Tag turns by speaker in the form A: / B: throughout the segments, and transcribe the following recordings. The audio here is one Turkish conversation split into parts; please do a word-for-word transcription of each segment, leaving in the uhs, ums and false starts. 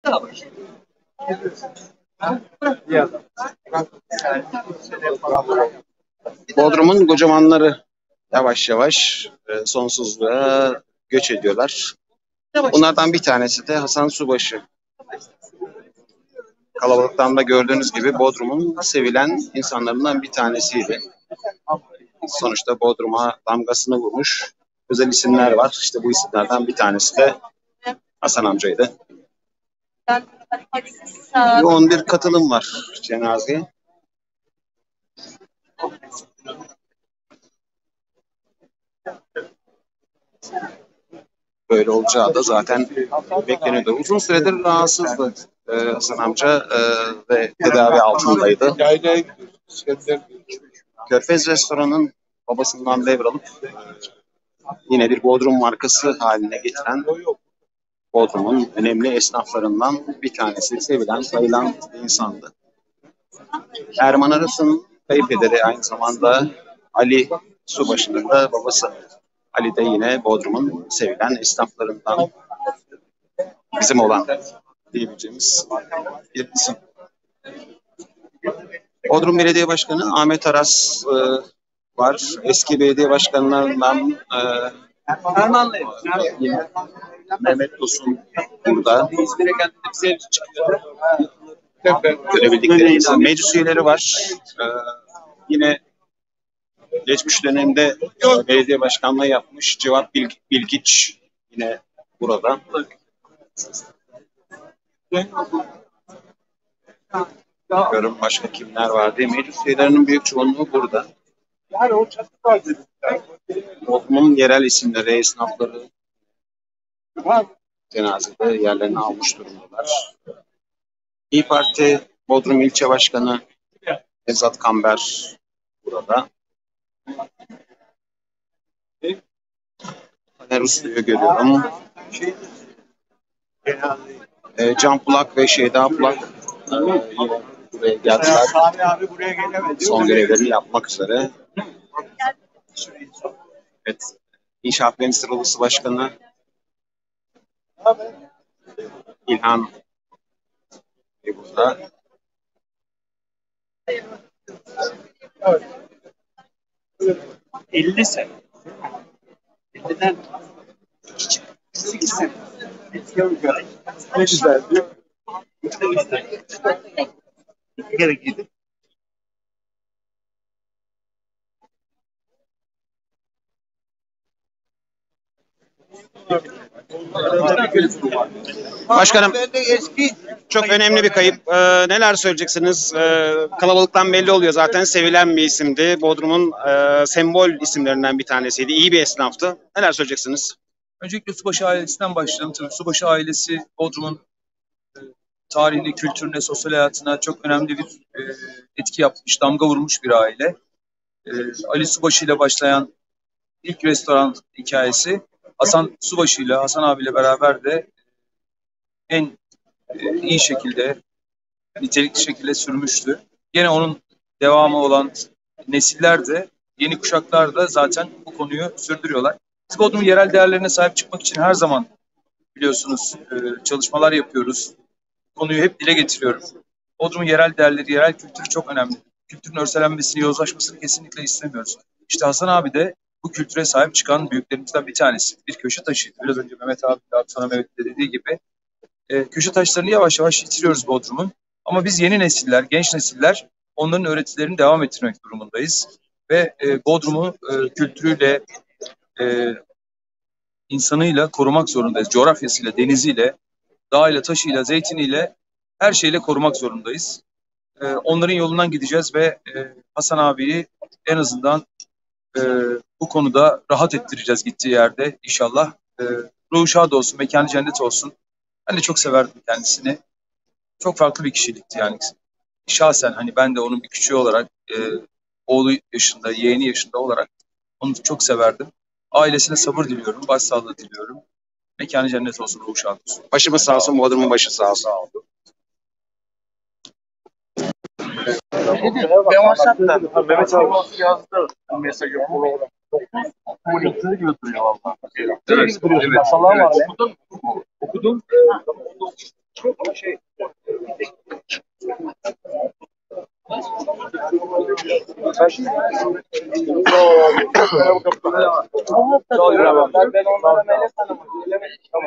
A: Bodrum'un kocamanları yavaş yavaş e, sonsuzluğa göç ediyorlar. Bunlardan bir tanesi de Hasan Subaşı. Kalabalıktan da gördüğünüz gibi Bodrum'un sevilen insanlarından bir tanesiydi. Sonuçta Bodrum'a damgasını vurmuş özel isimler var. İşte bu isimlerden bir tanesi de Hasan amcaydı. Yoğun bir katılım var cenazeye. Böyle olacağı da zaten bekleniyordu. Uzun süredir rahatsızdı ee, Hasan amca e, ve tedavi altındaydı. Körfez Restoran'ın babasından devralıp yine bir Bodrum markası haline getiren Bodrum'un önemli esnaflarından bir tanesi, sevilen, sayılan bir insandı. Erman Aras'ın kayınpederi aynı zamanda Ali Subaşı'nın da babası. Ali de yine Bodrum'un sevilen esnaflarından bizim olan diyebileceğimiz bir isim. Bodrum Belediye Başkanı Ahmet Aras e, var. Eski belediye başkanlarından e, yine Mehmet Tosun burada. Görebildikleri insan. Meclis üyeleri var. E, yine geçmiş dönemde belediye başkanlığı yapmış Cevat Bilgiç yine burada. Bakıyorum başka kimler var diye. Meclis üyelerinin büyük çoğunluğu burada. Bodrum'un yerel isimleri, esnafları cenazede yerlerini almış durumdalar. İYİ Parti Bodrum İlçe Başkanı Ezat Kamber burada. Taner Uslu'yu görüyorum. E, Can Pulak ve Şeyda Pulak e, yine buraya geldiler. Son görevlerini yapmak üzere. Evet. İnşaat Mühendisleri Odası Başkanı İlhan Bey burada.
B: elli sene. elliden sekiz sene. Ne güzeldi. İki kere giydim.
A: Başkanım, çok önemli bir kayıp. Ee, neler söyleyeceksiniz? Ee, kalabalıktan belli oluyor zaten. Sevilen bir isimdi. Bodrum'un e, sembol isimlerinden bir tanesiydi. İyi bir esnaftı. Neler söyleyeceksiniz?
C: Öncelikle Subaşı ailesinden başlayalım. Tabii Subaşı ailesi Bodrum'un e, tarihine, kültürüne, sosyal hayatına çok önemli bir e, etki yapmış, damga vurmuş bir aile. E, Ali Subaşı ile başlayan ilk restoran hikayesi Hasan Subaşı ile, Hasan abiyle beraber de en e, iyi şekilde, nitelikli şekilde sürmüştü. Yine onun devamı olan nesiller de, yeni kuşaklar da zaten bu konuyu sürdürüyorlar. Biz Bodrum yerel değerlerine sahip çıkmak için her zaman biliyorsunuz e, çalışmalar yapıyoruz. Konuyu hep dile getiriyorum. Bodrum'un yerel değerleri, yerel kültürü çok önemli. Kültürün örselenmesini, yozlaşmasını kesinlikle istemiyoruz. İşte Hasan abi de bu kültüre sahip çıkan büyüklerimizden bir tanesi. Bir köşe taşıydı. Biraz önce Mehmet abi, daha sonra Mehmet de dediği gibi. E, köşe taşlarını yavaş yavaş yitiriyoruz Bodrum'un. Ama biz yeni nesiller, genç nesiller onların öğretilerini devam ettirmek durumundayız. Ve e, Bodrum'u e, kültürüyle, e, insanıyla korumak zorundayız. Coğrafyasıyla, deniziyle, dağıyla, taşıyla, zeytiniyle, her şeyle korumak zorundayız. E, onların yolundan gideceğiz ve e, Hasan abiyi en azından e, bu konuda rahat ettireceğiz gittiği yerde inşallah. E, ruhu şad olsun, mekanı cennet olsun. Ben de çok severdim kendisini. Çok farklı bir kişilikti yani. Şahsen hani ben de onun bir küçüğü olarak, e, oğlu yaşında, yeğeni yaşında olarak onu çok severdim. Ailesine sabır diliyorum, başsağlığı diliyorum. Mekanı cennet olsun, ruhu şad olsun.
A: Başımız sağ olsun, Bodrum'un başı sağ olsun.
B: Ben WhatsApp'tan Mehmet abi yazdı mesajı programı. Monitörü gibi duruyor valla. Evet, evet. Masallar var ya. Okudun mu? Okudum. Şey, ben onlara melek hanımı söylemek tamam.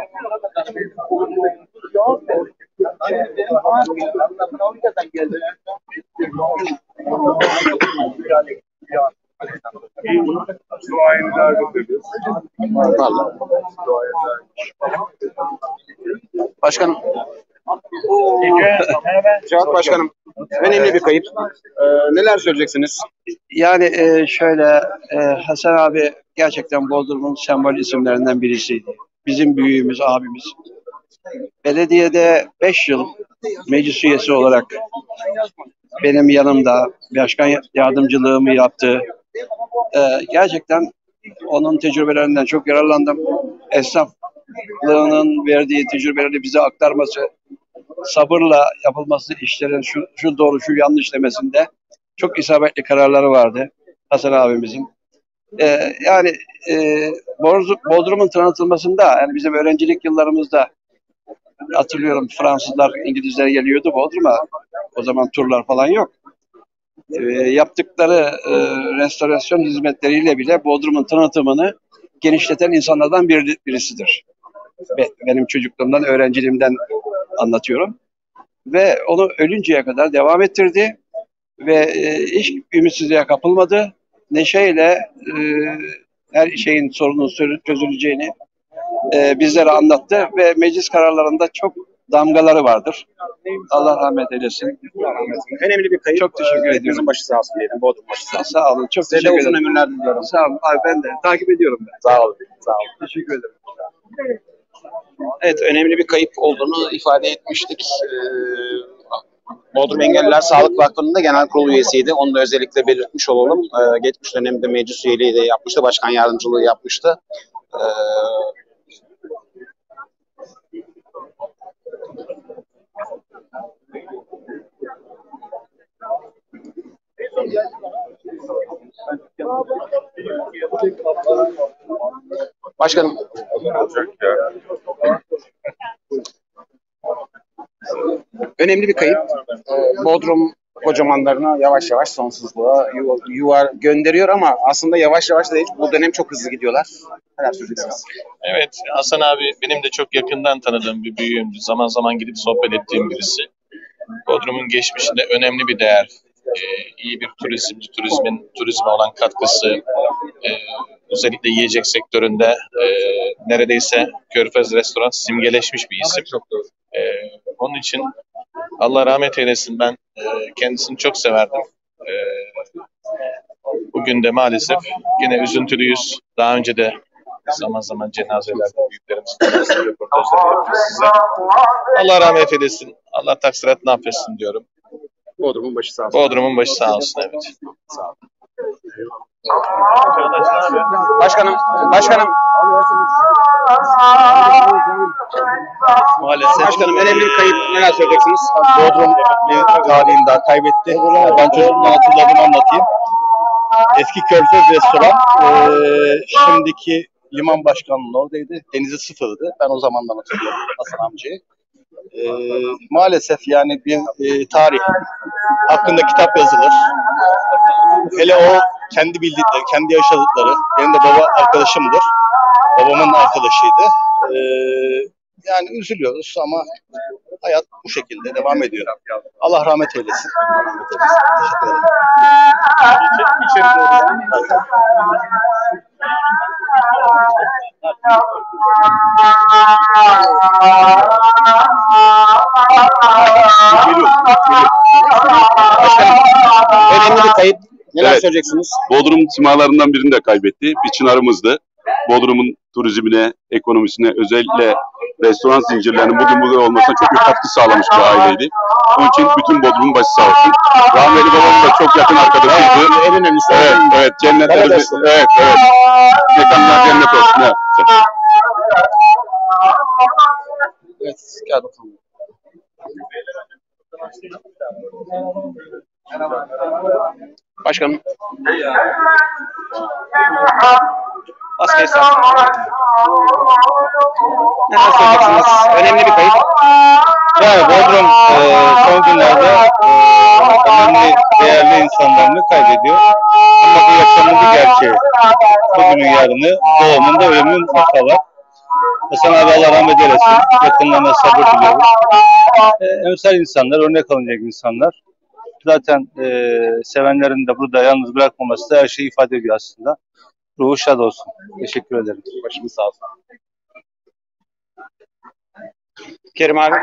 A: Başkanım. Cevat Başkanım. Önemli bir kayıp. Ee, neler söyleyeceksiniz?
D: Yani e, şöyle e, Hasan abi gerçekten Bodrum'un sembol isimlerinden birisiydi. Bizim büyüğümüz, abimiz. Belediyede beş yıl meclis üyesi olarak benim yanımda başkan yardımcılığımı yaptı. E, gerçekten onun tecrübelerinden çok yararlandım. Esnaflığının verdiği tecrübeleri bize aktarması, sabırla yapılması işlerin şu, şu doğru şu yanlış demesinde çok isabetli kararları vardı Hasan abimizin. Ee, yani e, Bodrum'un tanıtılmasında yani bizim öğrencilik yıllarımızda hatırlıyorum Fransızlar, İngilizler geliyordu Bodrum'a. O zaman turlar falan yok. Ee, yaptıkları e, restorasyon hizmetleriyle bile Bodrum'un tanıtımını genişleten insanlardan bir, birisidir. Be, benim çocukluğumdan, öğrenciliğimden anlatıyorum. Ve onu ölünceye kadar devam ettirdi. Ve e, hiç ümitsizliğe kapılmadı. Neşeyle e, her şeyin sorunun çözüleceğini e, bizlere anlattı ve meclis kararlarında çok damgaları vardır. Allah rahmet eylesin.
A: Allah rahmet eylesin. Önemli bir kayıp.
D: Çok teşekkür
A: ee,
D: ediyorum.
A: Bizim başı sağ olsun diyelim. Bodrum başı sağ olsun.
D: Sağ olun. Çok
A: Size de
D: teşekkür
A: uzun
D: ederim.
A: ömürler diliyorum.
D: Sağ olun. Abi ben de takip ediyorum ben.
A: Sağ olun. Sağ olun.
D: Teşekkür ederim.
A: Evet, önemli bir kayıp olduğunu ifade etmiştik. Ee, Bodrum Engelliler Sağlık Vakfı'nın da genel kurul üyesiydi. Onu da özellikle belirtmiş olalım. Ee, geçmiş dönemde meclis üyeliği de yapmıştı, başkan yardımcılığı yapmıştı. Ee, Başkanım. Önemli bir kayıp. Ee, Bodrum kocamanlarını yavaş yavaş sonsuzluğa yuva, yuva gönderiyor ama aslında yavaş yavaş değil. Bu dönem çok hızlı gidiyorlar. Neler söyleyeceksiniz?
E: Evet, Hasan abi benim de çok yakından tanıdığım bir büyüğümdü. Zaman zaman gidip sohbet ettiğim birisi. Bodrum'un geçmişinde önemli bir değer, e, iyi bir turizmci, turizmin turizme olan katkısı, e, özellikle yiyecek sektöründe e, neredeyse Körfez Restoran simgeleşmiş bir isim. E, onun için Allah rahmet eylesin, ben e, kendisini çok severdim. E, bugün de maalesef yine üzüntülüyüz. Daha önce de zaman zaman cenazelerde büyüklerimizle röportajlar yaptık size. Allah rahmet eylesin. Allah taksiratını affetsin diyorum.
A: Bodrum'un başı sağ olsun.
E: Bodrum'un başı sağ olsun, evet.
A: Sağ olun. Başkanım, başkanım.
F: Maalesef
A: Başkanım, önemli bir kayıp. Neler söyleyeceksiniz?
F: Bodrum bir tarihini daha kaybetti. Ben çocukluğumda hatırladığımı anlatayım. Eski Körfez Restoran, e, şimdiki liman başkanının oradaydı. Denizi sıfırdı. Ben o zamandan hatırlıyorum Hasan amcayı. E, maalesef yani bir e, tarih hakkında kitap yazılır. Hele o kendi bildikleri, kendi yaşadıkları, benim de baba arkadaşımdır. Babamın arkadaşıydı. E, yani üzülüyoruz ama hayat bu şekilde devam ediyor. Allah rahmet eylesin. Allah rahmet eylesin. Teşekkür ederim.
A: Önemli bir kayıp. Neler
G: Evet.
A: söyleyeceksiniz?
G: Bodrum simalarından birini de kaybetti. Bir çınarımızdı. Bodrum'un turizmine, ekonomisine, özellikle restoran zincirlerinin bugün burada olmasına çok büyük katkı sağlamış bir aileydi. Onun için bütün Bodrum'un başı sağ olsun. Rahmetli babam da çok yakın arkadaşıydı.
A: En önemlisi.
G: Evet, evet. Cennetler,
A: Helal olsun.
G: evet, evet. Mekanlar cennet olsun. Evet.
A: Evet, gel bakalım. Başkanım. Maskeyi sağ. Neler söyleyeceksiniz? Önemli bir kayıp.
F: Evet, Bodrum e, son günlerde e, önemli, değerli insanlarını kaybediyor. Ama bu yaşamın bir gerçeği. Bugünün yarını, doğumun da ölümün mutlaka. Hasan abi Allah rahmet eylesin. Yakınlarına sabır diliyorum. E, emsal insanlar, örnek alınacak insanlar. Zaten e, sevenlerin de burada yalnız bırakmaması da her şeyi ifade ediyor aslında. Ruhu şad olsun. Teşekkür ederim.
A: Başımız sağ olsun. Kerim abi.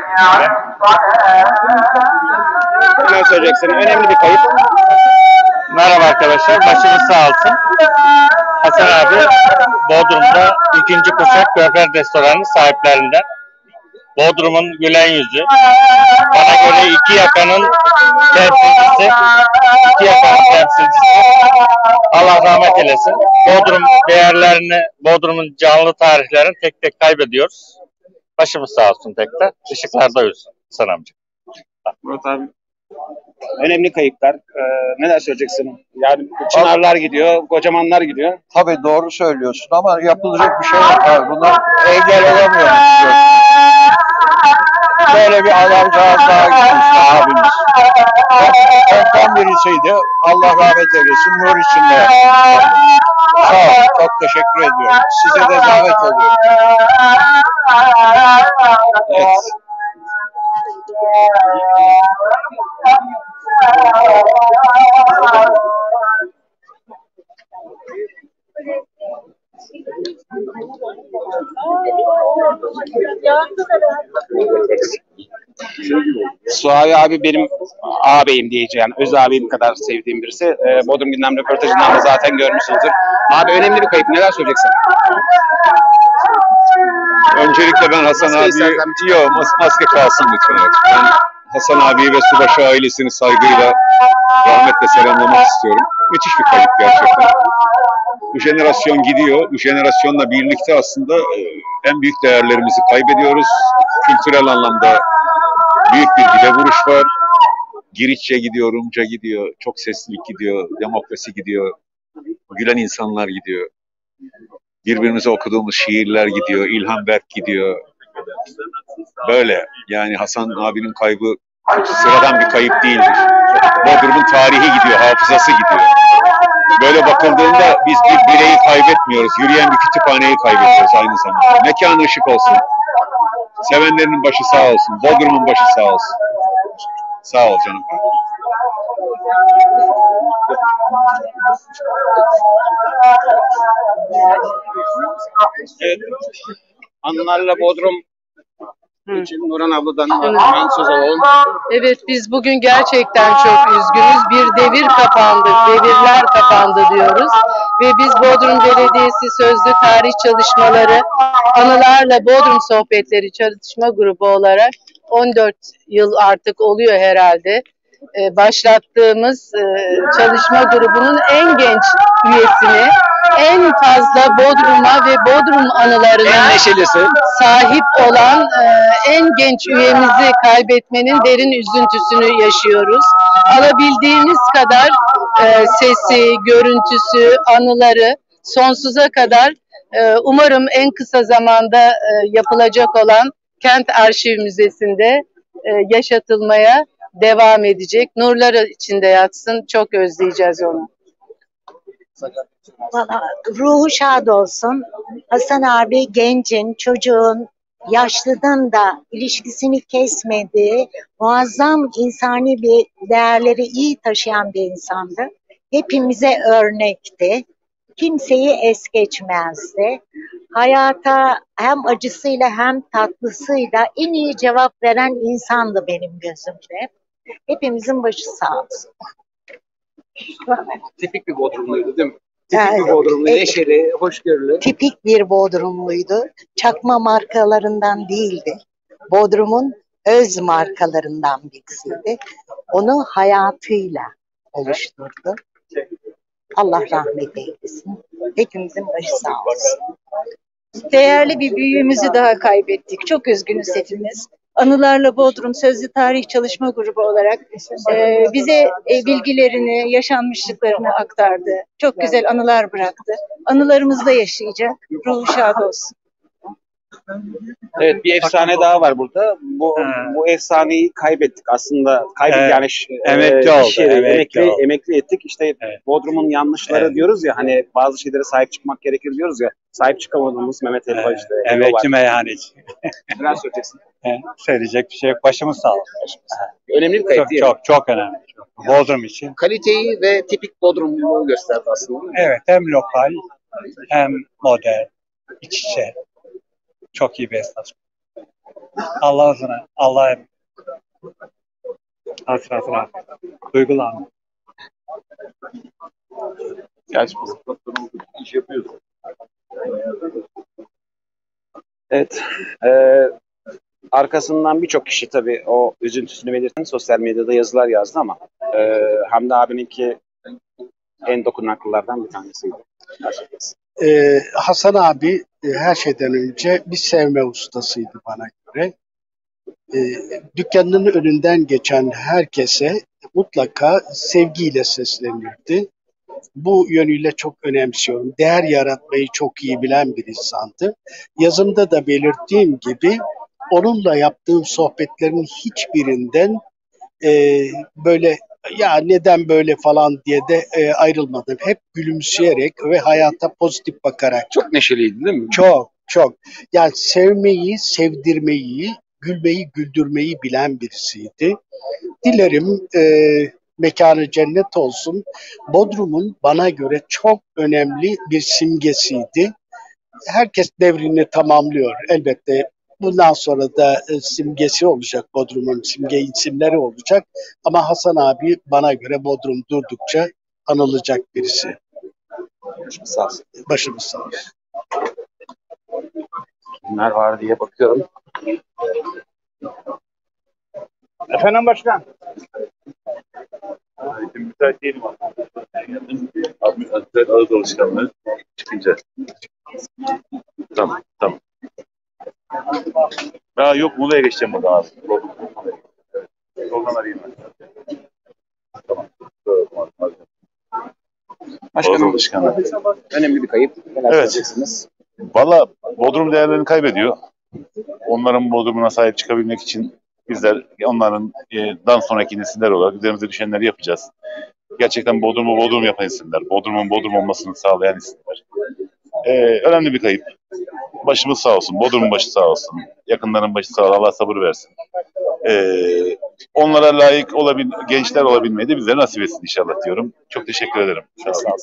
A: Ne söyleyeceksin? Önemli bir kayıp.
H: Merhaba arkadaşlar, başınız sağ olsun. Hasan abi, Bodrum'da ikinci kuşak Göfer Restoranı'nın sahiplerinden. Bodrum'un gülen yüzü. Bana göre iki yakanın temsilcisi. iki yakanın temsilcisi. Allah rahmet eylesin. Bodrum değerlerini, Bodrum'un canlı tarihlerini tek tek kaybediyoruz. Başımız sağ olsun tekrar. Işıklarda uyusun Hasan amca.
A: Murat abi. Önemli kayıplar. Ee, neler söyleyeceksin? Yani çınarlar gidiyor, kocamanlar gidiyor.
I: Tabii doğru söylüyorsun ama yapılacak bir şey yok abi. Buna engel olamıyoruz. Böyle bir adamcağız daha gitmişti abimiz. Ondan birisiydi. Allah rahmet eylesin. Nur içinde. Sağ ol. Çok teşekkür ediyorum. Size de davet ediyorum. Evet.
A: Suavi abi benim ağabeyim diyeceğim. Öz abim kadar sevdiğim birisi. Ee, Bodrum Gündem röportajından da zaten görmüşsünüzdür. Abi önemli bir kayıp. Neler söyleyeceksin?
G: Öncelikle ben Hasan
A: Maskeyi
G: abi,
A: istersen-
G: yok mas- maske kalsın lütfen. Evet. Ben Hasan abiyi ve Subaşı ailesini saygıyla, rahmetle selamlamak istiyorum. Müthiş bir kayıp gerçekten. Bu jenerasyon gidiyor. Bu jenerasyonla birlikte aslında e, en büyük değerlerimizi kaybediyoruz. Kültürel anlamda büyük bir dibe vuruş var. Giritçe gidiyor, Rumca gidiyor, çok seslilik gidiyor, demokrasi gidiyor, gülen insanlar gidiyor. Birbirimize okuduğumuz şiirler gidiyor, İlhan Berk gidiyor. Böyle yani Hasan abinin kaybı sıradan bir kayıp değildir. Bodrum'un tarihi gidiyor, hafızası gidiyor. Böyle bakıldığında biz bir bireyi kaybetmiyoruz, yürüyen bir kütüphaneyi kaybediyoruz aynı zamanda. Mekanı ışık olsun, sevenlerinin başı sağ olsun, Bodrum'un başı sağ olsun. Sağ ol canım.
A: Evet. Anılarla Bodrum için Nurhan abladan ben söz alalım.
J: Evet, biz bugün gerçekten çok üzgünüz. Bir devir kapandı, devirler kapandı diyoruz. Ve biz Bodrum Belediyesi Sözlü Tarih Çalışmaları, Anılarla Bodrum Sohbetleri Çalışma Grubu olarak on dört yıl artık oluyor herhalde. Ee, başlattığımız e, çalışma grubunun en genç üyesini, en fazla Bodrum'a ve Bodrum anılarına
A: En neşelisi.
J: sahip olan e, en genç üyemizi kaybetmenin derin üzüntüsünü yaşıyoruz. Alabildiğimiz kadar e, sesi, görüntüsü, anıları sonsuza kadar e, umarım en kısa zamanda e, yapılacak olan Kent Arşiv Müzesi'nde e, yaşatılmaya devam edecek. Nurları içinde yatsın. Çok özleyeceğiz onu.
K: Valla ruhu şad olsun. Hasan abi gencin, çocuğun, yaşlının da ilişkisini kesmediği, muazzam insani bir değerleri iyi taşıyan bir insandı. Hepimize örnekti. Kimseyi es geçmezdi. Hayata hem acısıyla hem tatlısıyla en iyi cevap veren insandı benim gözümde. Hepimizin başı sağ olsun.
A: Tipik bir Bodrumluydu değil mi? Tipik
K: Evet.
A: bir Bodrumlu,
K: Evet.
A: neşeli, hoşgörülü.
K: Tipik bir Bodrumluydu. Çakma markalarından değildi. Bodrum'un öz markalarından birisiydi. Onu hayatıyla oluşturdu. Allah rahmet eylesin. Hepimizin başı sağ olsun.
L: Değerli bir büyüğümüzü daha kaybettik. Çok üzgünüz hepimiz. Anılarla Bodrum Sözlü Tarih Çalışma Grubu olarak e, bize e, bilgilerini, yaşanmışlıklarını aktardı. Çok güzel anılar bıraktı. Anılarımızda yaşayacak. Ruhu şad olsun.
A: Evet, bir efsane daha var burada. Bu bu efsaneyi kaybettik aslında. Kaybettik
I: Evet,
A: yani ş-
I: emekli
A: e,
I: oldu,
A: iş yeri,
I: emekli
A: emekli
I: oldu.
A: emekli ettik. İşte
I: Evet.
A: Bodrum'un yanlışları
I: Evet.
A: diyoruz ya, hani bazı şeylere sahip çıkmak gerekir diyoruz ya. Sahip çıkamadığımız Mehmet Ali var
I: Ee,
A: işte.
I: emekli meyhaneci.
A: Neler söyleyeceksin?
I: Ee, söyleyecek bir şey yok. Başımız sağ olsun.
A: Önemli bir kayıt
I: Çok
A: değil mi?
I: çok çok önemli. Bodrum için.
A: Kaliteyi ve tipik Bodrum'u gösterdi aslında.
I: Evet, hem lokal hem modern, iç içe. Çok iyi bir esnaf. Allah adına, Allah hasratına duygulandım.
A: Gerçi biz iş yapıyoruz. Evet. Ee, arkasından birçok kişi tabii o üzüntüsünü belirten sosyal medyada yazılar yazdı ama e, Hamdi abininki en dokunaklılardan bir tanesiydi.
M: Ee, Hasan abi e, her şeyden önce bir sevme ustasıydı bana göre. Ee, dükkanının önünden geçen herkese mutlaka sevgiyle seslenirdi. Bu yönüyle çok önemsiyorum. Değer yaratmayı çok iyi bilen bir insandı. Yazımda da belirttiğim gibi onunla yaptığım sohbetlerin hiçbirinden e, böyle ya neden böyle falan diye de e, ayrılmadım. Hep gülümseyerek ve hayata pozitif bakarak.
A: Çok neşeliydi değil mi?
M: Çok, çok. Yani sevmeyi, sevdirmeyi, gülmeyi, güldürmeyi bilen birisiydi. Dilerim e, mekanı cennet olsun. Bodrum'un bana göre çok önemli bir simgesiydi. Herkes devrini tamamlıyor. Elbette bundan sonra da e, simgesi olacak Bodrum'un, simge isimleri olacak. Ama Hasan abi bana göre Bodrum durdukça anılacak birisi.
A: Başımız sağ olsun.
M: Başımız sağ olsun.
A: Kimler var diye bakıyorum.
B: Efendim başkan.
G: Müsait değilim aslında. Abi, Hazret Ağız Alışkanlığı çıkınca. Tamam, tamam. Ya yok, Muğla'ya geçeceğim burada abi. Oradan arayayım ben. Tamam.
A: Başkanım,
G: Alışkanlığı.
A: önemli bir kayıp. Neler
G: Evet.
A: söyleyeceksiniz?
G: Valla Bodrum değerlerini kaybediyor. Onların Bodrum'una sahip çıkabilmek için bizler onların e, dan sonraki nesiller olarak üzerimize düşenleri yapacağız. Gerçekten Bodrum'u Bodrum yapan isimler, Bodrum'un Bodrum olmasını sağlayan isimler. Ee, önemli bir kayıp. Başımız sağ olsun, Bodrum'un başı sağ olsun, yakınların başı sağ olsun, Allah sabır versin. Ee, onlara layık olabil, gençler olabilmeyi de bizlere nasip etsin inşallah diyorum. Çok teşekkür ederim. Sağ olun.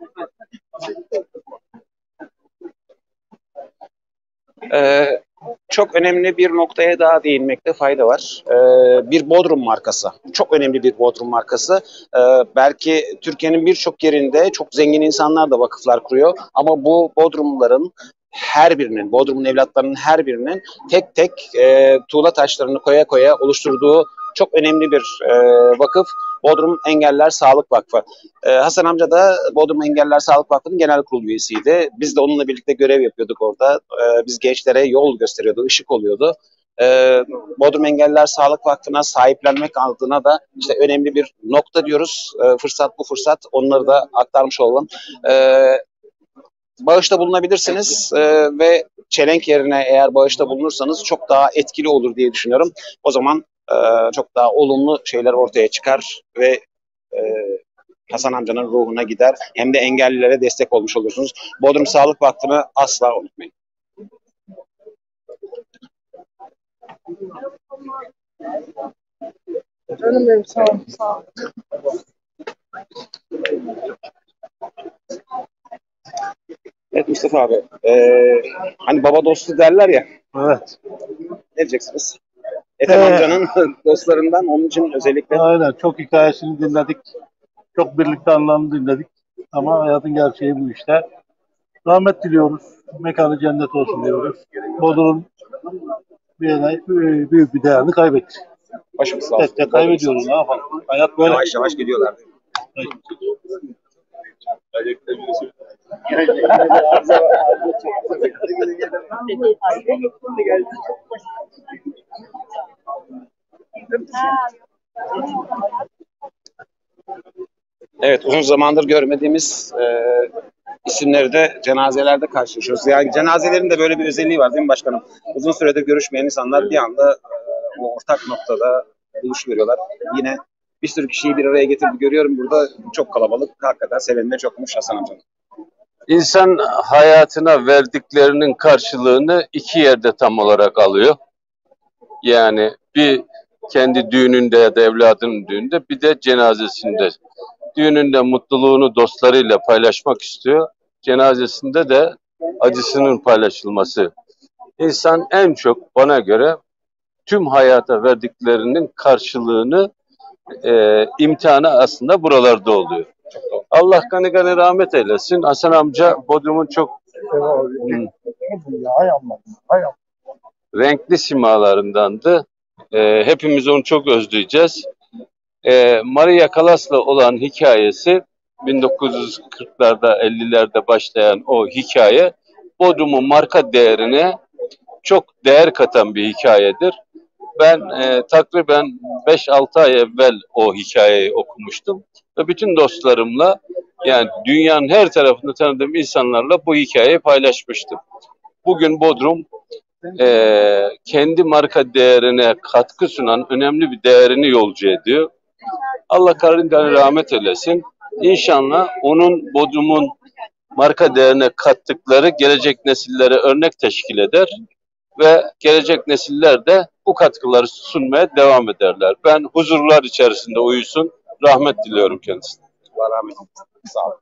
A: Ee, çok önemli bir noktaya daha değinmekte fayda var. Ee, bir Bodrum markası. Çok önemli bir Bodrum markası. Ee, belki Türkiye'nin birçok yerinde çok zengin insanlar da vakıflar kuruyor. Ama bu Bodrumluların her birinin, Bodrum'un evlatlarının her birinin tek tek e, tuğla taşlarını koya koya oluşturduğu çok önemli bir e, vakıf. Bodrum Engeller Sağlık Vakfı. Ee, Hasan amca da Bodrum Engeller Sağlık Vakfı'nın genel kurul üyesiydi. Biz de onunla birlikte görev yapıyorduk orada. Ee, biz gençlere yol gösteriyordu, ışık oluyordu. Ee, Bodrum Engeller Sağlık Vakfı'na sahiplenmek adına da işte önemli bir nokta diyoruz. Ee, fırsat bu fırsat. Onları da aktarmış olalım. Ee, bağışta bulunabilirsiniz ee, ve çelenk yerine eğer bağışta bulunursanız çok daha etkili olur diye düşünüyorum. O zaman e, çok daha olumlu şeyler ortaya çıkar ve e, Hasan amcanın ruhuna gider. Hem de engellilere destek olmuş olursunuz. Bodrum Sağlık Vakfı'nı asla unutmayın.
J: Canım benim sağ ol. Sağ ol.
A: Evet Mustafa abi. Ee, hani baba dostu derler ya.
N: Evet.
A: Ne diyeceksiniz? Ethem
N: Ee,
A: amcanın dostlarından, onun için özellikle.
N: Aynen. Çok hikayesini dinledik. Çok birlikte anılarını dinledik. Ama hayatın gerçeği bu işte. Rahmet diliyoruz. Mekanı cennet olsun diyoruz. Bodrum bir yere, büyük bir değerini kaybetti.
A: Başımız sağ olsun.
N: Tek tek kaybediyoruz. Ne yapalım? Hayat böyle.
A: Yavaş yavaş gidiyorlar. Evet, uzun zamandır görmediğimiz e, isimleri de cenazelerde karşılaşıyoruz. Yani cenazelerin de böyle bir özelliği var değil mi başkanım? Uzun süredir görüşmeyen insanlar bir anda e, o ortak noktada buluşuveriyorlar. Yine bir sürü kişiyi bir araya getirdi görüyorum burada. Çok kalabalık. Hakikaten sevenine çokmuş Hasan amca.
O: İnsan hayatına verdiklerinin karşılığını iki yerde tam olarak alıyor. Yani bir kendi düğününde ya da evladının düğününde, bir de cenazesinde. Düğününde mutluluğunu dostlarıyla paylaşmak istiyor. Cenazesinde de acısının paylaşılması. İnsan en çok bana göre tüm hayata verdiklerinin karşılığını e, imtihanı aslında buralarda oluyor. Allah gani gani rahmet eylesin. Hasan amca Bodrum'un çok hmm, renkli simalarındandı. E, hepimiz onu çok özleyeceğiz. E, Maria Callas'la olan hikayesi bin dokuz yüz kırklarda ellilerde başlayan o hikaye Bodrum'un marka değerine çok değer katan bir hikayedir. Ben e, takriben beş altı ay evvel o hikayeyi okumuştum ve bütün dostlarımla, yani dünyanın her tarafında tanıdığım insanlarla bu hikayeyi paylaşmıştım. Bugün Bodrum e, kendi marka değerine katkı sunan önemli bir değerini yolcu ediyor. Allah karinden rahmet eylesin. İnşallah onun, Bodrum'un marka değerine kattıkları gelecek nesillere örnek teşkil eder ve gelecek nesiller de bu katkıları sunmaya devam ederler. Ben huzurlar içerisinde uyusun, rahmet diliyorum kendisine.
A: Allah rahmet eylesin. Sağ olun.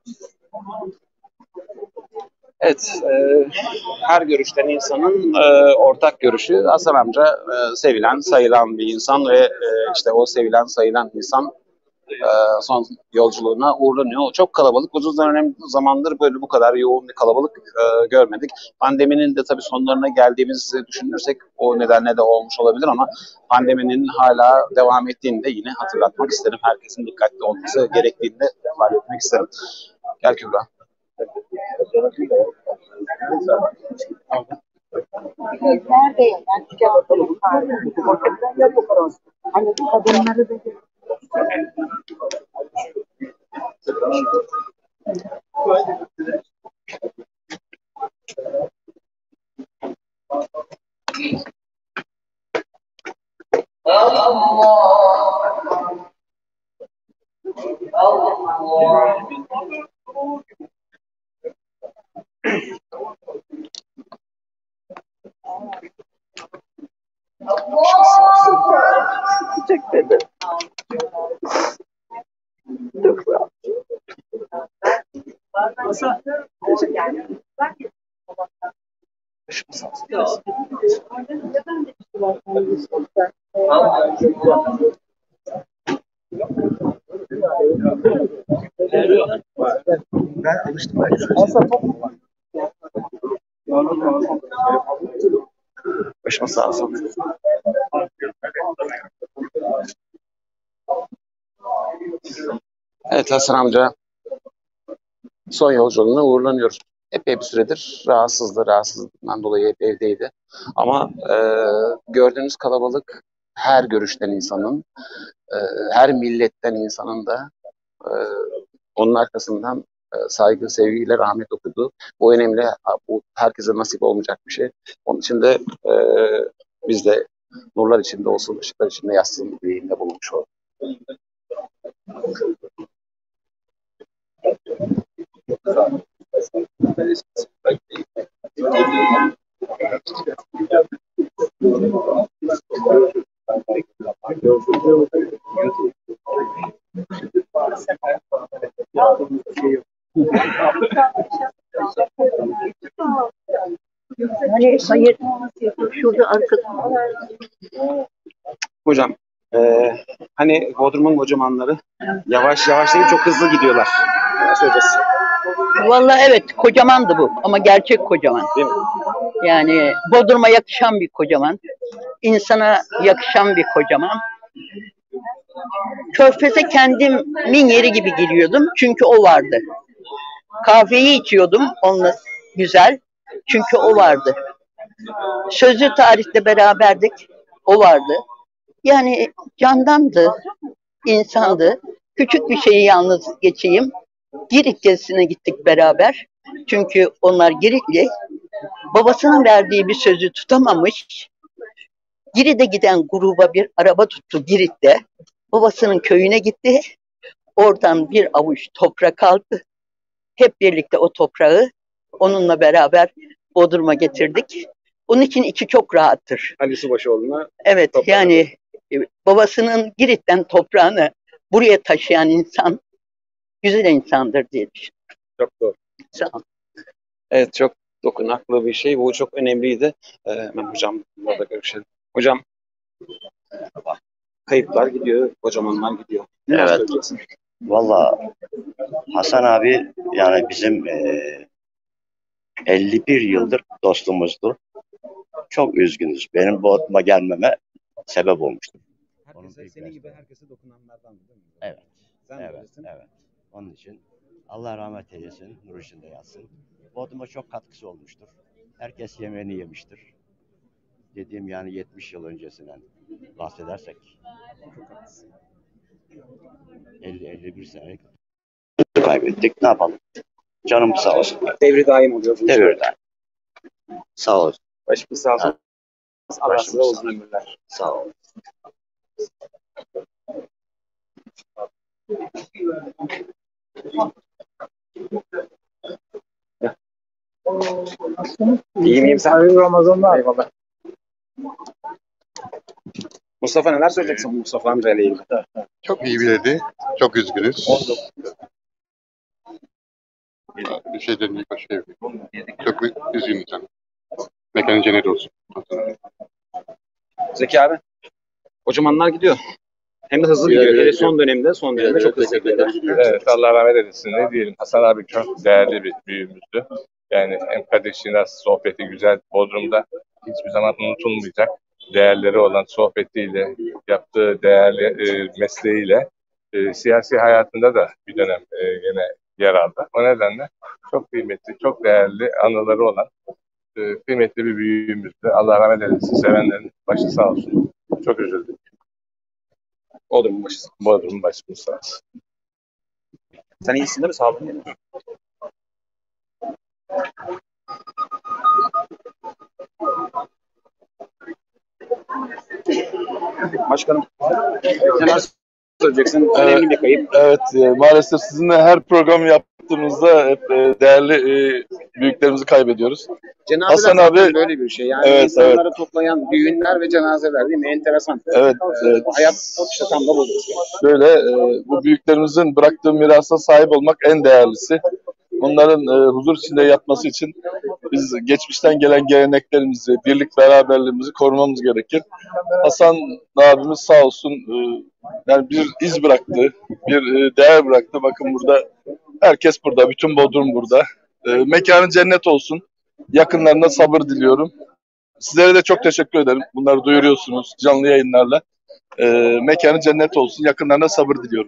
A: Evet, e, her görüşten insanın e, ortak görüşü. Hasan amca e, sevilen, sayılan bir insan ve e, işte o sevilen, sayılan insan e, son yolculuğuna uğurlanıyor. Çok kalabalık, uzun dönem zamandır böyle bu kadar yoğun bir kalabalık e, görmedik. Pandeminin de tabii sonlarına geldiğimizi düşünürsek o nedenle de olmuş olabilir ama pandeminin hala devam ettiğini de yine hatırlatmak isterim. Herkesin dikkatli olması gerektiğini de ifade etmek isterim. Gel Kübra.
K: Nerede yani cevaplarım var. Hani kadınları da teşekkür ederim. Çok sağ ol.
A: Ben alıştım. Başıma sağ olsun. Evet Hasan amca son yolculuğuna uğurlanıyor. Epey bir süredir rahatsızdı. Rahatsızlığından dolayı hep evdeydi. Ama e, gördüğünüz kalabalık her görüşten insanın, e, her milletten insanın da e, onun arkasından e, saygı, sevgiyle rahmet okudu. Bu önemli. Bu herkese nasip olmayacak bir şey. Onun için de e, biz de nurlar içinde olsun, ışıklar içinde yatsın dileğinde bulunmuş olduk.
P: Hani hayır, şurada arkasında.
A: Hocam, e, hani Bodrum'un kocamanları yavaş yavaş değil çok hızlı gidiyorlar. Nasıl hocası?
P: Vallahi evet, kocamandı bu ama gerçek kocaman.
A: Değil mi?
P: Yani Bodrum'a yakışan bir kocaman, insana yakışan bir kocaman. Körfez'e kendimin yeri gibi giriyordum çünkü o vardı. Kahveyi içiyordum onunla güzel çünkü o vardı. Sözlü tarihte beraberdik, o vardı. Yani candandı, insandı. Küçük bir şeyi yalnız geçeyim. Girit gezisine gittik beraber. Çünkü onlar Giritli, babasının verdiği bir sözü tutamamış. Girit'e giden gruba bir araba tuttu Girit'te. Babasının köyüne gitti. Oradan bir avuç toprak aldı. Hep birlikte o toprağı onunla beraber Bodrum'a getirdik. Onun için içi çok rahattır.
A: Ali Subaşıoğlu'na.
P: Evet,
A: toprağı.
P: yani e, babasının Girit'ten toprağını buraya taşıyan insan güzel insandır diye düşünüyorum.
A: Çok doğru.
P: Sağ ol.
A: Evet, çok dokunaklı bir şey. Bu çok önemliydi. Ee, hemen hocam burada görüşelim. Hocam, kayıplar gidiyor, kocamanlar gidiyor. Ne
Q: Evet.
A: söyleyeceksin?
Q: Valla Hasan abi yani bizim eee elli bir yıldır dostumuzdur. Çok üzgünüz. Benim Bodrum'a gelmeme sebep olmuştur.
A: Herkese, senin gibi herkese dokunanlardan değil mi?
Q: Evet.
A: Sen
Q: evet,
A: böylesin.
Q: evet. Onun için Allah rahmet eylesin, nur içinde yatsın. Bodrum'a çok katkısı olmuştur. Herkes yemeğini yemiştir. Dediğim yani yetmiş yıl öncesinden bahsedersek elli elli bir senelik kaybettik. Ne yapalım? Canım sağ olsun.
A: Devri daim oluyor. Bu
Q: Devir daim. Sağ olsun.
A: Başımız sağ olsun. Allah
Q: Başımız
A: size
Q: sağ
A: uzun ömürler.
Q: Sağ olun.
A: İyi miyim sen?
B: Hayırlı Ramazanlar.
A: Eyvallah. Mustafa, neler söyleyeceksin Mustafa amca ile ilgili?
R: Çok iyi biriydi. Çok üzgünüz. Bir şey deneyim, başka yok. Çok üzgünüz canım. Mekanı cennet olsun.
A: Zeki abi, kocamanlar gidiyor. Hem de hızlı gidiyor. Hele son dönemde, son dönemde çok hızlı gidiyor.
S: Evet, Allah rahmet eylesin. Ne diyelim, Hasan abi çok değerli bir büyüğümüzdü. Yani hem kardeşliği nasıl, sohbeti güzel. Bodrum'da hiçbir zaman unutulmayacak değerleri olan sohbetiyle, yaptığı değerli e, mesleğiyle e, siyasi hayatında da bir dönem e, yine yer aldı. O nedenle çok kıymetli, çok değerli anıları olan e, kıymetli bir büyüğümüzdü. Allah rahmet eylesin. Sevenlerin başı sağ olsun. Çok üzüldük.
A: Bodrum'un başı sağ olsun.
S: Bodrum'un başı sağ olsun.
A: Sen iyisin değil mi? Sağlığın yerinde. Başkanım, neler söyleyeceksin? Önemli bir kayıp.
T: Evet, e, maalesef sizinle her program yaptığımızda hep e, değerli e, büyüklerimizi kaybediyoruz.
A: Cenazeler
T: Hasan
A: zaten
T: abi
A: böyle bir şey. Yani
T: evet,
A: insanları
T: evet.
A: toplayan düğünler ve cenazeler değil mi? Enteresan.
T: Evet,
A: Ee,
T: evet.
A: Hayat o işte tam da bu.
T: Şöyle e, bu büyüklerimizin bıraktığı mirasa sahip olmak en değerlisi. Bunların e, huzur içinde yatması için biz geçmişten gelen geleneklerimizi, birlik beraberliğimizi korumamız gerekir. Hasan abimiz sağ olsun e, yani bir iz bıraktı, bir e, değer bıraktı. Bakın burada herkes burada, bütün Bodrum burada. E, mekanı cennet olsun. Yakınlarına sabır diliyorum. Sizlere de çok teşekkür ederim. Bunları duyuruyorsunuz canlı yayınlarla. E, mekanı cennet olsun. Yakınlarına sabır diliyorum.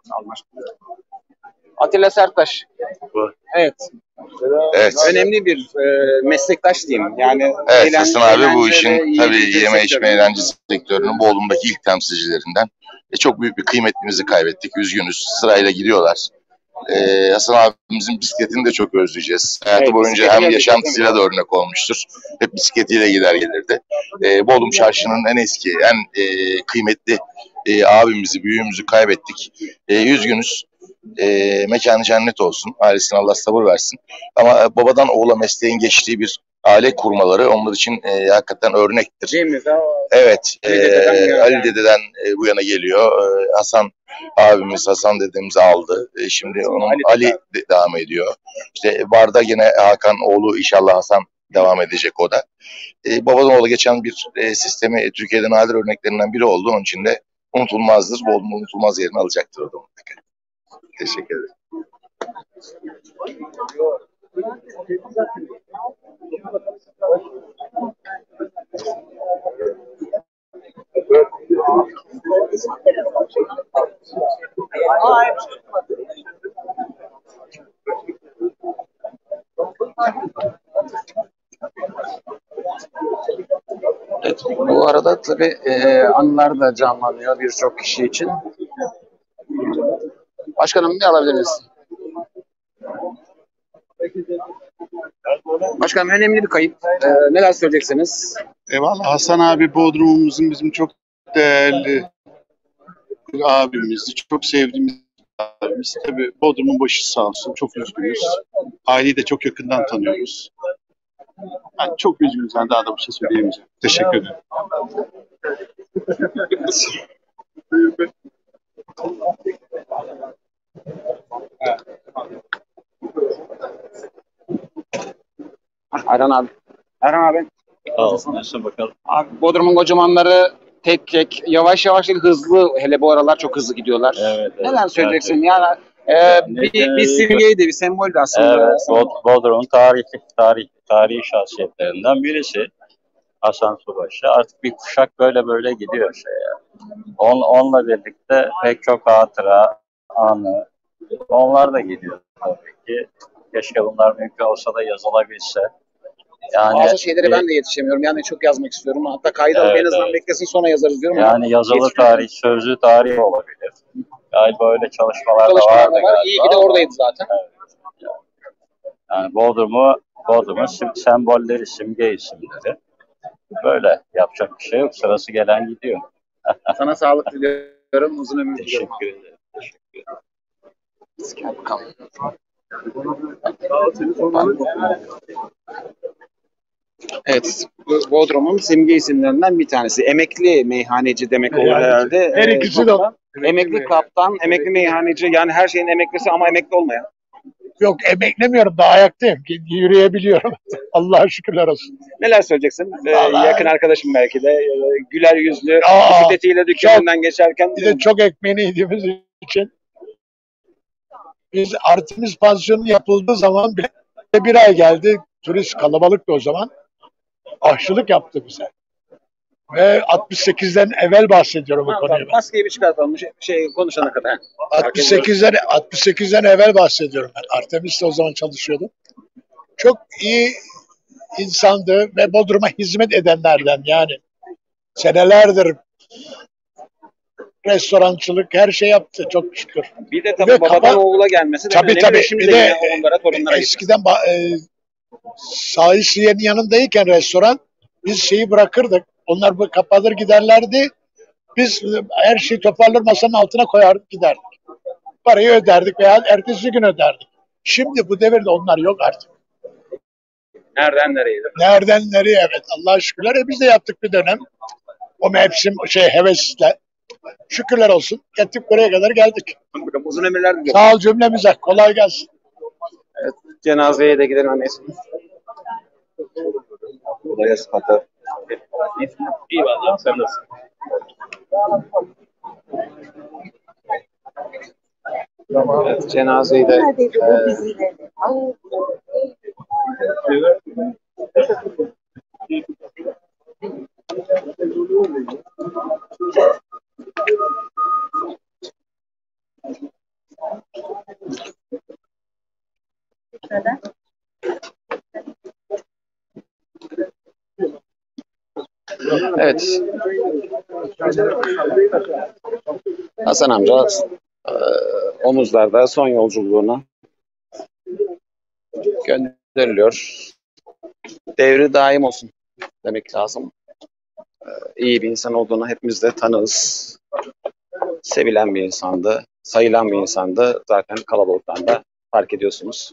A: Atilla Serttaş. Evet.
U: Evet.
A: Önemli bir e, meslektaş diyeyim. Yani
U: Evet,
A: eğlen-
U: Hasan abi bu
A: eğlence ve
U: işin
A: yiyecek
U: tabii yeme içme
A: sektörü.
U: eğlence sektörünün Bodrum'daki ilk temsilcilerinden. E, çok büyük bir kıymetlimizi kaybettik. Üzgünüz. Sırayla gidiyorlar. E, Hasan abimizin bisikletini de çok özleyeceğiz. Hayatı
A: Evet,
U: boyunca
A: bisikleti
U: hem
A: gerçekten
U: yaşantısıyla da örnek olmuştur. Hep bisikletiyle gider gelirdi. E, Bodrum Çarşı'nın en eski, en e, kıymetli e, abimizi, büyüğümüzü kaybettik. E, üzgünüz. E, mekanı cennet olsun. Ailesine Allah sabır versin. Ama e, babadan oğula mesleğin geçtiği bir aile kurmaları onlar için e, hakikaten örnektir.
A: Değil mi?
U: Evet.
A: Ali
U: e,
A: Dede'den bu yana
U: Ali
A: yani.
U: Dede'den e, bu yana geliyor. E, Hasan abimiz, Hasan dedemizi aldı. E, şimdi onun
A: Ali
U: Ali, de- devam ediyor. İşte Barda yine Hakan oğlu inşallah Hasan devam edecek o da. E, babadan oğula geçen bir e, sistemi e, Türkiye'de nadir örneklerinden biri oldu. Onun için de unutulmazdır. Bodrum unutulmaz yerini alacaktır o da mutlaka. Teşekkür ederim.
A: Evet, bu arada tabii e, anılar da canlanıyor birçok kişi için. Başkanım, ne alabilir miyiz? Başkanım önemli bir kayıp. Ee, neler söyleyeceksiniz?
M: Eyvallah. Hasan abi Bodrum'umuzun bizim çok değerli bir abimizdi. Çok sevdiğimiz bir abimiz. Tabii Bodrum'un başı sağ olsun. Çok üzgünüz. Aileyi de çok yakından tanıyoruz. Yani çok üzgünüz. Yani daha da bir şey söyleyemeyeceğim. Teşekkür ederim.
A: Erhan abi. Erhan abi.
C: Nasıl bakalım?
A: Abi Bodrum'un kocamanları tek tek yavaş yavaş değil hızlı, hele bu aralar çok hızlı gidiyorlar.
C: Evet, evet.
A: Neler söyleyeceksin?
C: Gerçekten.
A: Yani e, bir, bir simgeydi, bir semboldü aslında.
C: Evet, Bod- Bodrum'un tarihi, tarih, tarihi şahsiyetlerinden birisi Hasan Subaşı. Artık bir kuşak böyle böyle gidiyor şeye. On, onunla birlikte pek çok hatıra, anı, onlar da gidiyor tabii ki. Keşke bunlar mümkün olsa da yazılabilse. Yani
A: Bazı şeyleri
C: bir-
A: ben de yetişemiyorum. Yani çok yazmak istiyorum. Hatta kaydı alıp
C: Evet,
A: en azından
C: evet.
A: beklesin sonra yazarız diyorum. ama
C: Yani yazılı
A: yetişemiyorum.
C: tarih, sözlü tarih olabilir. Galiba öyle çalışmalar da
A: Çalışmalar
C: vardı
A: da var.
C: galiba.
A: İyi ki de
C: ama-
A: oradaydı zaten.
C: Yani Bodrum'u, Bodrum'un sim- sembolleri, simge isimleri. Böyle yapacak bir şey yok. Sırası gelen gidiyor.
A: Sana sağlık diliyorum. Uzun ömür diliyorum.
C: Teşekkür ederim. Teşekkür ederim.
A: Gel bakalım. Evet, bu Bodrum'un simge isimlerinden bir tanesi. Emekli meyhaneci demek olur herhalde.
N: Her
A: Ee,
N: ikisi de.
A: Emekli kaptan, emekli meyhaneci, yani her şeyin emeklisi ama emekli olmayan.
N: Yok emeklemiyorum, daha ayaktayım. Yürüyebiliyorum. Allah'a şükürler olsun.
A: Neler söyleyeceksin? Ee,
N: Vallahi-
A: yakın arkadaşım belki de. Ee, güler yüzlü,
N: Aa,
A: bisikletiyle dükkanından geçerken.
N: Bir de çok ekmeğini yediğimiz için biz Artemis pansiyonu yapıldığı zaman bile bir ay geldi. Turist kalabalıktı o zaman. Aşçılık yaptı bize. Ve altmış sekizden evvel bahsediyorum bu konuyu.
A: Maskeyi bir çıkartalım şey, şey konuşana kadar.
N: altmış sekizden altmış sekizden evvel bahsediyorum ben. Artemis'te o zaman çalışıyordum. Çok iyi insandı ve Bodrum'a hizmet edenlerden, yani senelerdir restorancılık her şey yaptı çok şükür.
A: Bir de tabii
N: Ve
A: babadan
N: kapa-
A: oğula gelmesi de
N: Tabii
A: önemli.
N: tabii.
A: Şimdi
N: Bir
A: de
N: de
A: yine onlara, torunlara
N: eskiden ba- e, sahisiyenin yanındayken restoran, biz şeyi bırakırdık. Onlar bu kapatır giderlerdi. Biz e, her şeyi toparlar masanın altına koyardık giderdik. Parayı öderdik veya ertesi gün öderdik. Şimdi bu devirde onlar yok artık.
A: Nereden nereye?
N: Nereden nereye, evet, Allah'a şükürler. E biz de yaptık bir dönem. O mevsim şey hevesle. Şükürler olsun. Gittik buraya kadar geldik.
A: Uzun ömürler diliyorum.
N: Sağ ol cümlemize. Kolay gelsin.
A: Evet, cenazeye de gidelim annesi. Kolay gelsin Fatih.
E: İyi vallahi sen nasılsın?
A: Evet, cenazeyi de e, evet. Hasan amca e, omuzlarda son yolculuğuna gönderiliyor. Devri daim olsun demek lazım. E, iyi bir insan olduğunu hepimiz de tanırız. Sevilen bir insandı, sayılan bir insandı. Zaten kalabalıktan da fark ediyorsunuz.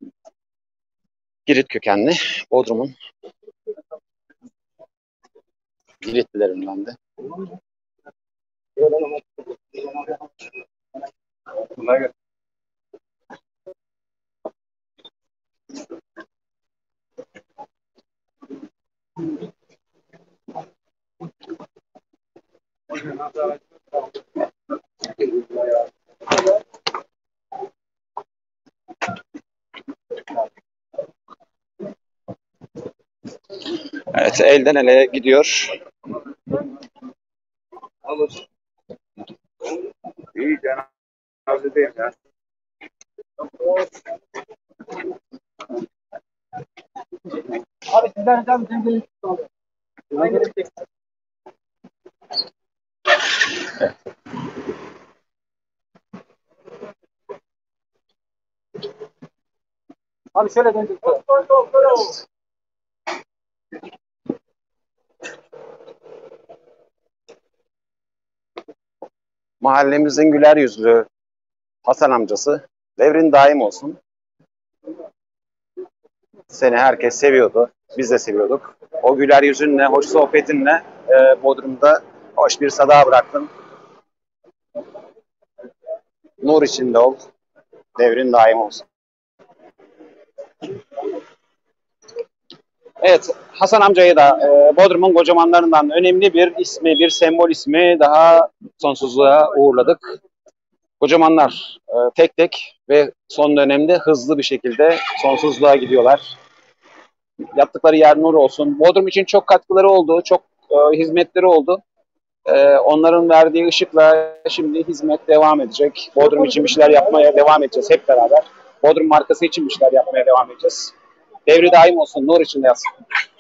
A: Girit kökenli, Bodrum'un Giritlilerinden de. Evet, elden ele gidiyor.
B: İyi cenazedeyim ya. Abi sizden ricam sevgili Abi şöyle döndük.
A: Mahallemizin güler yüzlü Hasan amcası devrin daim olsun. Seni herkes seviyordu. Biz de seviyorduk. O güler yüzünle, hoş sohbetinle e, Bodrum'da hoş bir sada bıraktın. Nur içinde ol. Devrin daim olsun. Evet, Hasan amcayı da e, Bodrum'un kocamanlarından önemli bir ismi, bir sembol ismi daha sonsuzluğa uğurladık. Kocamanlar e, tek tek ve son dönemde hızlı bir şekilde sonsuzluğa gidiyorlar. Yaptıkları yer nur olsun. Bodrum için çok katkıları oldu, çok e, hizmetleri oldu. E, onların verdiği ışıkla şimdi hizmet devam edecek. Bodrum için bir şeyler yapmaya devam edeceğiz hep beraber. Bodrum markası için bir şeyler yapmaya devam edeceğiz. Devri daim olsun, nur içinde yatsın.